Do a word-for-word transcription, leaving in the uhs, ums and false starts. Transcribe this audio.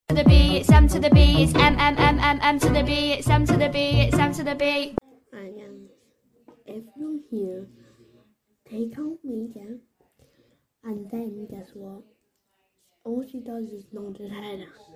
To the B, it's M to the B, it's M M M M M to the B, it's M to the B, it's M to the B. And if you hear, take out media, and then guess what? All she does is nod her head.